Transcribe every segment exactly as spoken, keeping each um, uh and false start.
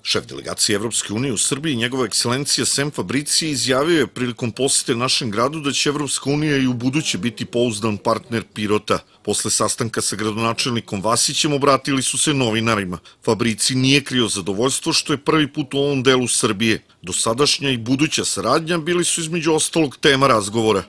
Šef delegacije Evropske unije u Srbiji, njegova ekscelencija Sem Fabrici, izjavio je prilikom posete našem gradu da će Evropska unija i u buduće biti pouzdan partner Pirota. Posle sastanka sa gradonačelnikom Vasićem obratili su se novinarima. Fabrici nije krio zadovoljstvo što je prvi put u ovom delu Srbije. Dosadašnja i buduća saradnja bili su između ostalog tema razgovora.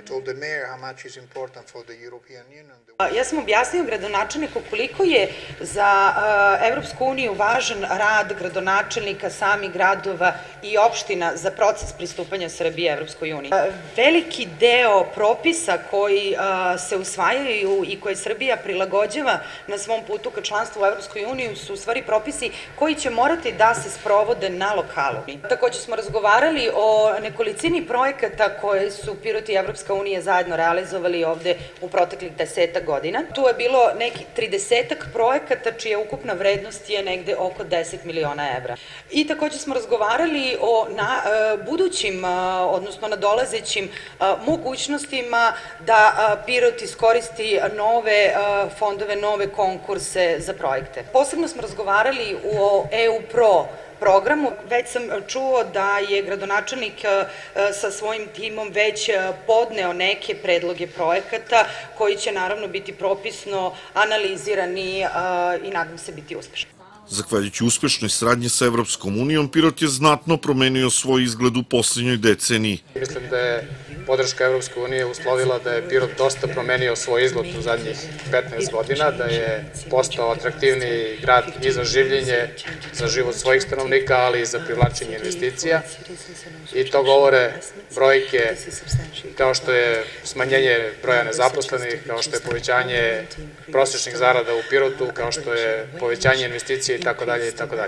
Ja sam objasnio gradonačelniku koliko je za Evropsku uniju važan rad gradonačelnika, samih gradova i opština za proces pristupanja Srbije Evropskoj uniji. Veliki deo propisa koji se usvajaju i koje Srbija prilagođava na svom putu ka članstvu u Evropskoj uniji su u stvari propisi koji će morati da se sprovode na lokalu. Takođe smo razgovarali o nekolicini projekata koje su Pirot i Evropska unija zajedno realizovali ovde u proteklih desetak godina. Tu je bilo neki tridesetak projekata čija ukupna vrednost je negde oko deset miliona evra. I takođe smo razgovarali o budućim, odnosno nadolazećim mogućnostima da Pirot iskoristi nove fondove, nove konkurse za projekte. Posebno smo razgovarali o E U Pro programu. Već sam čuo da je gradonačelnik sa svojim timom već podneo neke predloge projekata koji će naravno biti propisno analizirani i nadam se biti uspešni. Zahvaljujući uspešnoj saradnji sa Evropskom unijom, Pirot je znatno promenio svoj izgled u poslednjoj deceniji. Mislim da je podrška Evropske unije uslovila da je Pirot dosta promenio svoj izgled u zadnjih petnaest godina, da je postao atraktivniji grad i za življenje, za život svojih stanovnika, ali i za privlačenje investicija. I to govore brojke kao što je smanjenje broja nezaposlenih, kao što je povećanje prosečnih zarada u Pirotu, kao što je povećanje investicije itd. itd.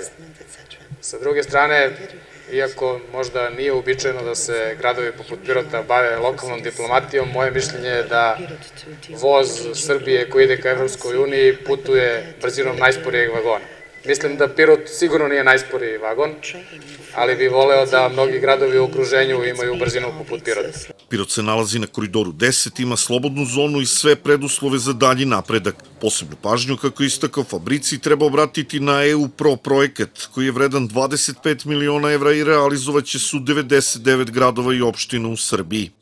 Sa druge strane, iako možda nije uobičajeno da se gradovi poput Pirota bave lokalnom diplomatijom, moje mišljenje je da voz Srbije koji ide ka Evropskoj uniji putuje brzinom najsporijeg vagona. Mislim da Pirot sigurno nije najsporiji vagon, ali bih voleo da mnogi gradovi u okruženju imaju brzinu poput Pirota. Pirot se nalazi na Koridoru deset, ima slobodnu zonu i sve preduslove za dalji napredak. Posebnu pažnju, kako je istakao Fabrici, treba obratiti na E U Pro projekat, koji je vredan dvadeset pet miliona evra i realizovaće se u devedeset devet gradova i opština u Srbiji.